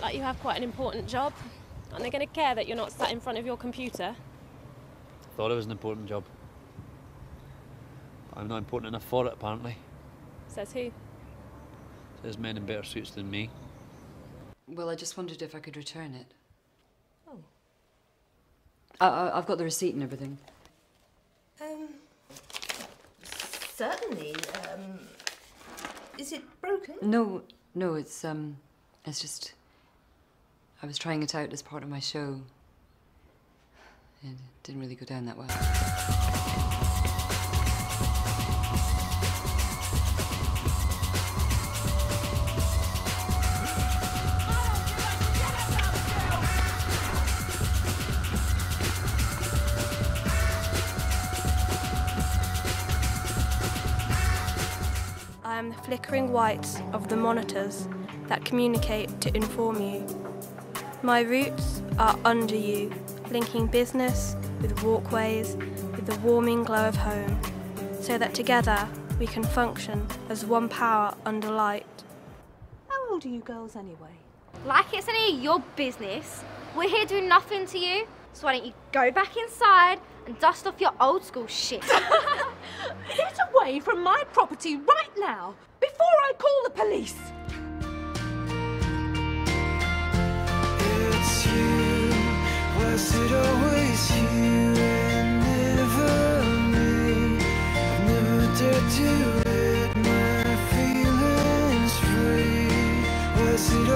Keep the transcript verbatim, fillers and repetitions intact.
like you have quite an important job. Aren't they going to care that you're not sat in front of your computer? Thought it was an important job. I'm not important enough for it, apparently. Says who? Says men in better suits than me. Well, I just wondered if I could return it. Oh. I, I, I've got the receipt and everything. Um, certainly. Um, is it broken? No, no, it's, um, it's just... I was trying it out as part of my show. It didn't really go down that well. I am the flickering whites of the monitors that communicate to inform you. My roots are under you, linking business with walkways, with the warming glow of home, so that together we can function as one power under light. How old are you girls anyway? Like it's any of your business. We're here doing nothing to you, so why don't you go back inside and dust off your old school shit. Get away from my property right now, before I call the police! It's you, was it always you and never me? I've never dared to let my feelings free. Was it